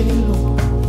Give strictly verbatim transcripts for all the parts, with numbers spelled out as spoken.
cielo.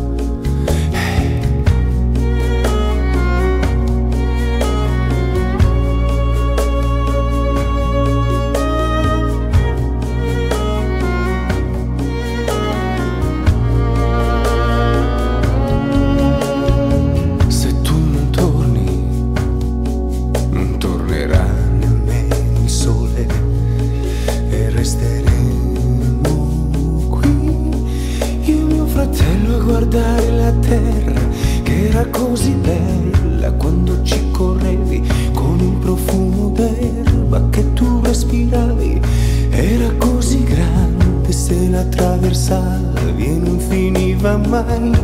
Guardare la terra che era così bella quando ci correvi con il profumo d'erba che tu respiravi, era così grande, se la attraversavi e non finiva mai.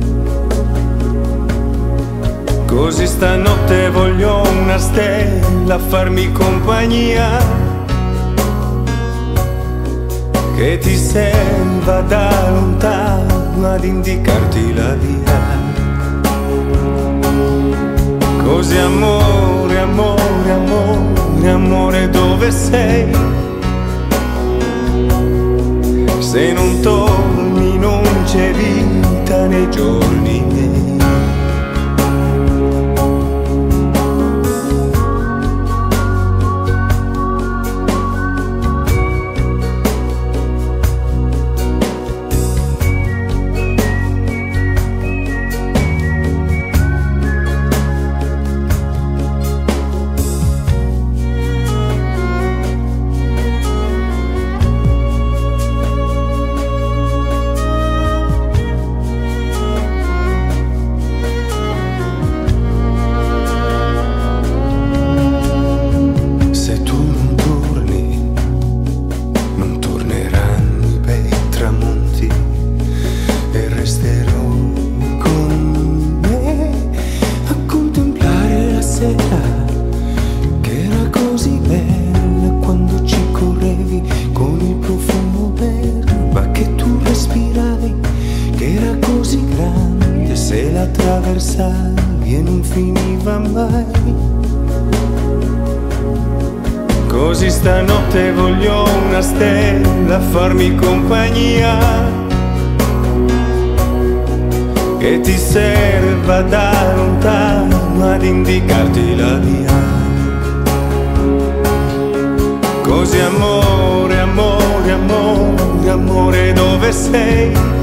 Così stanotte voglio una stella a farmi compagnia, che ti serva da lontano ad indicarti la via. Così amore, amore, amore, amore, dove sei? Se non torni non c'è vita nei giorni miei. Che era così bella quando ci correvi con il profumo d'erba che tu respiravi, che era così grande, se la attraversavi e non finiva mai. Così stanotte voglio una stella a farmi compagnia, che ti serva da lontano ad indicarti la via. Così amore, amore, amore, amore, dove sei?